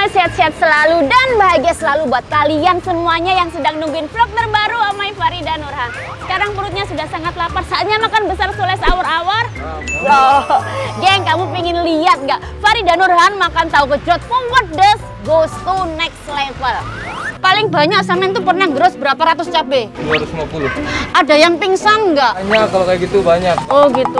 Omai sehat-sehat selalu dan bahagia selalu buat kalian semuanya yang sedang nungguin vlog terbaru Omai Farida Nurhan. Sekarang perutnya sudah sangat lapar, saatnya makan besar sules awar-awar. Loh, geng, kamu pengen lihat nggak Farida Nurhan makan tahu gejrot forward dash goes to next level. Paling banyak Samen tuh pernah gross berapa ratus cabai? 250. Ada yang pingsan nggak? Banyak, kalau kayak gitu banyak. Oh gitu.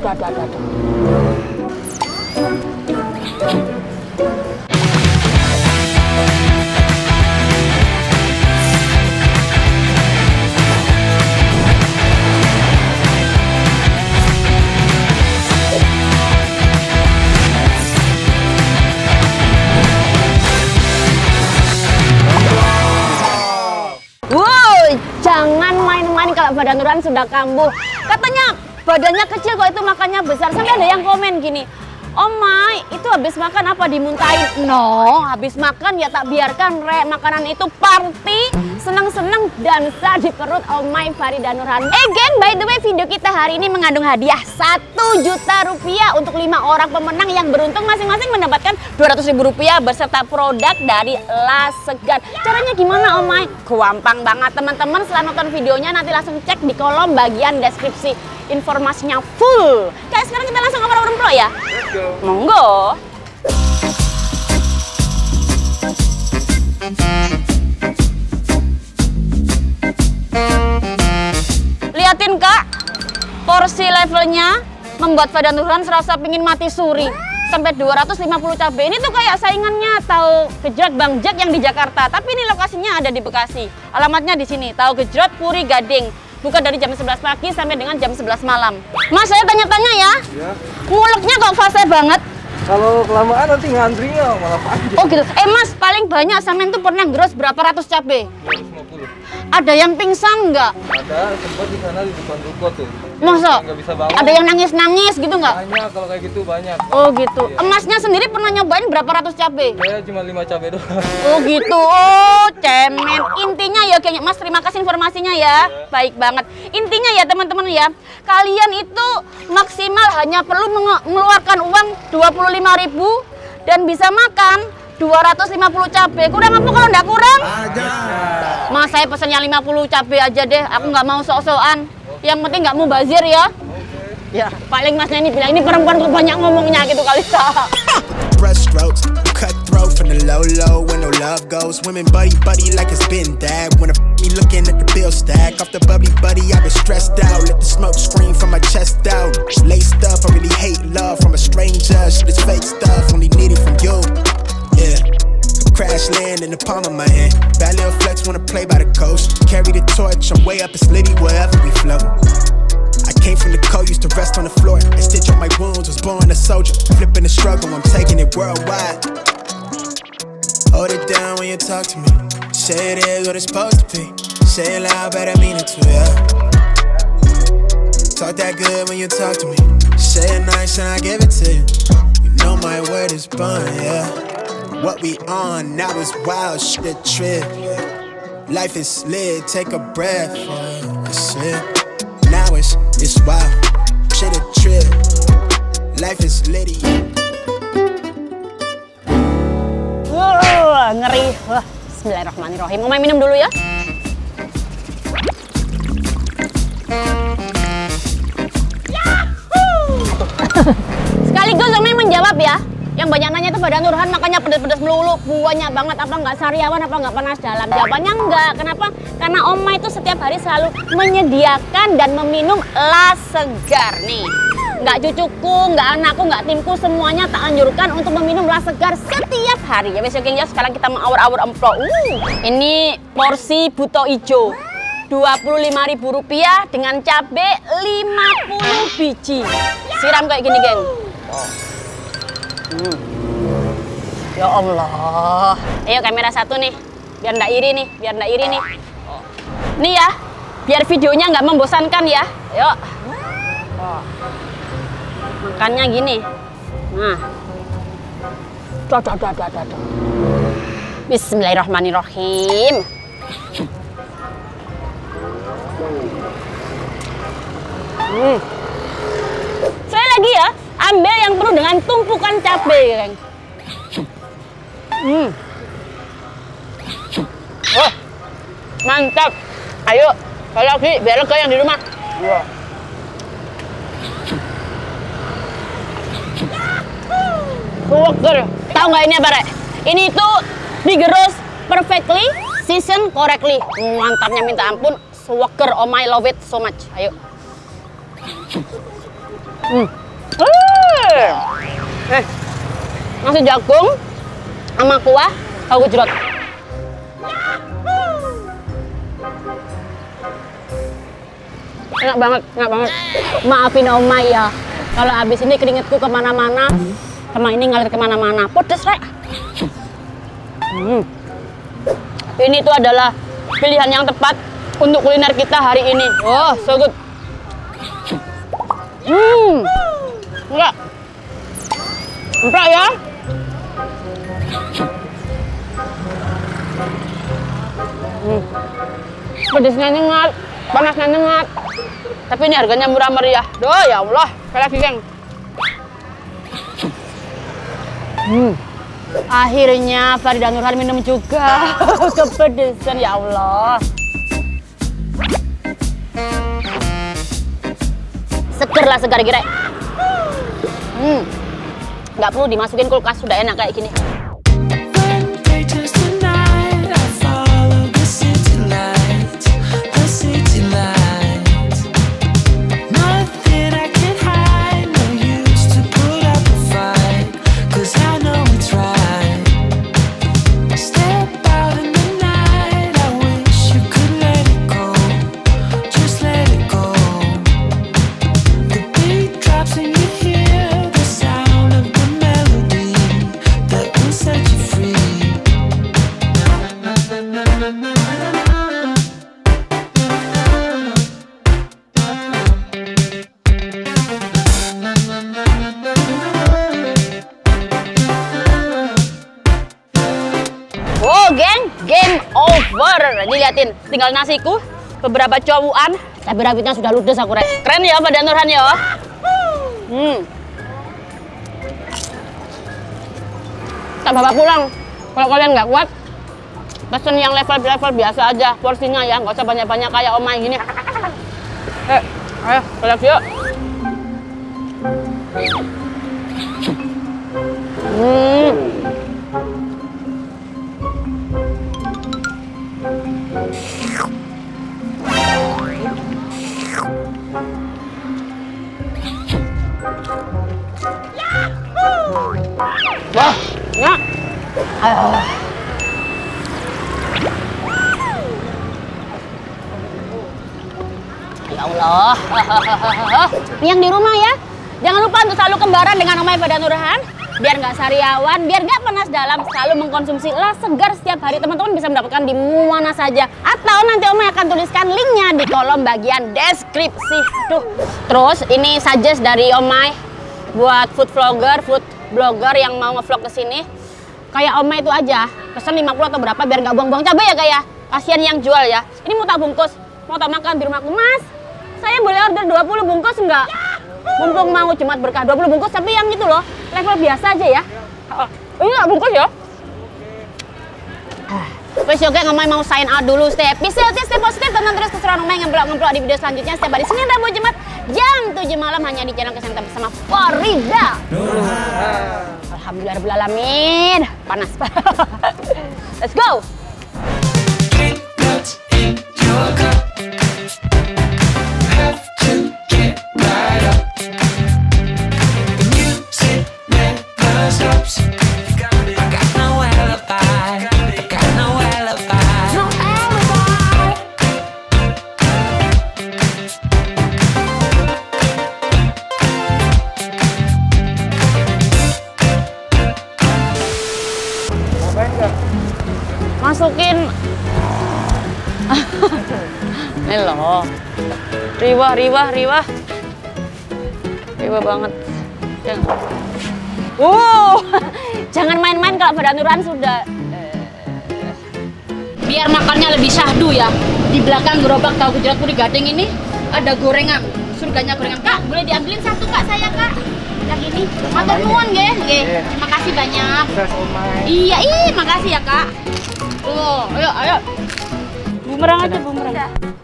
Jangan main-main kalau badan Nurhan sudah kambuh. Katanya badannya kecil kok itu makannya besar. Sampai ada yang komen gini, Omai itu habis makan apa dimuntahin? No, habis makan ya tak biarkan makanan itu party, seneng-seneng dansa di perut Omai Farida Nurhan. Geng, by the way video kita hari ini mengandung hadiah 1 juta rupiah untuk 5 orang pemenang yang beruntung masing-masing mendapatkan 200.000 rupiah beserta produk dari La Segar. Caranya gimana Omai? Gampang banget teman-teman, setelah nonton videonya nanti langsung cek di kolom bagian deskripsi. Informasinya full. Kayak sekarang kita langsung ngobrol pro ya? Monggo. Liatin Kak, porsi levelnya membuat Farida Nurhan serasa pingin mati suri. Sampai 250 cabai. Ini tuh kayak saingannya tahu gejrot Bang Jack yang di Jakarta, tapi ini lokasinya ada di Bekasi. Alamatnya di sini, tahu gejrot Puri Gading. Buka dari jam 11 pagi sampai dengan jam 11 malam. Mas, saya tanya-tanya ya. Ya. Nguleknya kok fase banget? Kalau kelamaan nanti ngantrinya malah panjang. Oh gitu. Mas, paling banyak Samen tuh pernah gross berapa ratus cabai? 250. Ada yang pingsan nggak? Ada, sempat di sana di depan ruko tuh. Masa? Nggak bisa bangun. Ada yang nangis-nangis gitu nggak? Banyak, kalau kayak gitu banyak. Oh gitu. Iya. Emasnya sendiri pernah nyobain berapa ratus cabai? Saya cuma 5 cabai doang. Oh gitu. Oh cemen. Intinya ya kayaknya Mas, terima kasih informasinya ya. Baik banget. Intinya ya teman-teman ya, kalian itu maksimal hanya perlu mengeluarkan uang 25.000 dan bisa makan 250 cabai. Kurang apa kalau nggak kurang? Mas, saya pesennya 50 cabai aja deh. Aku nggak mau sok-sokan. Yang penting nggak mau bazir ya. Ya, paling Masnya ini bilang ini perempuan tuh banyak ngomongnya gitu kali. Brushstrokes, cutthroat from the low when no love goes. Women buddy like it's been that. When me looking at the bill stack off the buddy, I've been stressed out. Let the smoke scream from my chest out. Laced up, I really hate love from a stranger. Shit is fake stuff, only need it from you. Yeah. Crash land in the palm of my hand. Bad little flex wanna play by the coast. Carry the torch, I'm way up, it's litty wherever we flow. I came from the cold, used to rest on the floor and stitch up my wounds, was born a soldier. Flipping the struggle, I'm taking it worldwide. Hold it down when you talk to me. Say it is what it's supposed to be. Say it loud, better mean it too, yeah. Talk that good when you talk to me. Say it nice and I give it to you. You know my word is bond, yeah. What we on now is wild shit trip. Life is lit, take a breath for it. Now it's wild shit a trip. Life is litty. Ngeri. Wah, bismillahirrahmanirrahim. Omai minum dulu ya. Sekaligus Omai menjawab ya. Yang banyak nanya itu Farida Nurhan makanya pedes-pedes melulu, buahnya banget, apa nggak sariawan, apa nggak panas dalam? Jawabannya enggak. Kenapa? Karena Omai itu setiap hari selalu menyediakan dan meminum La Segar nih. Nggak cucuku, nggak anakku, nggak timku, semuanya tak anjurkan untuk meminum La Segar setiap hari. Ya besok ya, sekarang kita mau awur-awur emplo. Ini porsi buto ijo. 25.000 rupiah dengan cabai 50 biji. Siram kayak gini, geng. Ya Allah. Ayo kamera satu nih, biar ndak iri nih, Nih ya, biar videonya nggak membosankan ya. Yuk. Makannya gini. Nah. Bismillahirrahmanirrahim. Saya lagi ya, ambil yang penuh dengan tumpukan cabai, Reng. Oh, mantap. Ayo, kalau lagi biar lega yang di rumah. Iya. Seger. Tahu nggak ini apa, Rek? Ini tuh digerus perfectly, season correctly. Mantapnya minta ampun. Seger, oh my love it so much. Ayo. Nasi jagung sama kuah tahu gejrot. Enak banget, enak banget. Maafin Oma ya, kalau abis ini keringetku kemana-mana, sama ini ngalir kemana-mana. Pedes, Rek. Ini tuh adalah pilihan yang tepat untuk kuliner kita hari ini. Oh, so good. Enggak. Enggak ya. Pedesnya nyengat, panasnya nyengat. Tapi ini harganya murah meriah. Duh, ya Allah. Sekali lagi, geng. Akhirnya Farida Nurhan minum juga. Kepedesan, ya Allah. Seger lah, segar kira. Nggak perlu dimasukin kulkas, sudah enak kayak gini. Game over. Dilihatin, tinggal nasiku, beberapa cowuan, tapi rambutnya sudah ludes aku, Rek. Keren ya Farida Nurhan ya. Tak bawa pulang. Kalau kalian nggak kuat, pesen yang level biasa aja, porsinya ya, nggak usah banyak-banyak kayak Omai gini. Ayo, collab yuk. Wah, ya. Ya Allah. Yang di rumah ya, jangan lupa untuk selalu kembaran dengan Omai Farida Nurhan. Biar nggak sariawan, biar nggak panas dalam, selalu mengkonsumsi las segar setiap hari. Teman-teman bisa mendapatkan di mana saja. Atau nanti Omai akan tuliskan linknya di kolom bagian deskripsi. Tuh. Terus ini suggest dari Omai buat food vlogger, food blogger yang mau ngevlog ke sini. Kayak Omai itu aja, pesen 50 atau berapa biar nggak buang-buang cabai ya kayak. Kasihan yang jual ya. Ini mau tak bungkus, mau tak makan di rumahku. Mas, saya boleh order 20 bungkus enggak? Mumpung mau Jumat berkah 20 bungkus, tapi yang itu loh, level biasa aja ya. Ini nggak bungkus ya? Wes oke, Omai mau sign out dulu. Stay happy, stay healthy, stay positif, tonton terus keseruan Omai ngeblok di video selanjutnya setiap hari Senin, Rabu, Jumat jam 7 malam hanya di channel Kesehatan bersama Farida. Alhamdulillahirobbilalamin. Panas. Let's go. Masukin ini loh, riwah banget. Jangan main-main kalau Farida Nurhan sudah. Biar makannya lebih syahdu ya. Di belakang gerobak tahu gejrot puri gading ini ada gorengan, surganya gorengan. Kak, boleh diambilin satu Kak, saya Kak. Yang ini. Matur nuwun nggih. Terima kasih. makasih banyak. Iya, makasih ya kak. Tuh, ayo. Bumerang aja, bumerang.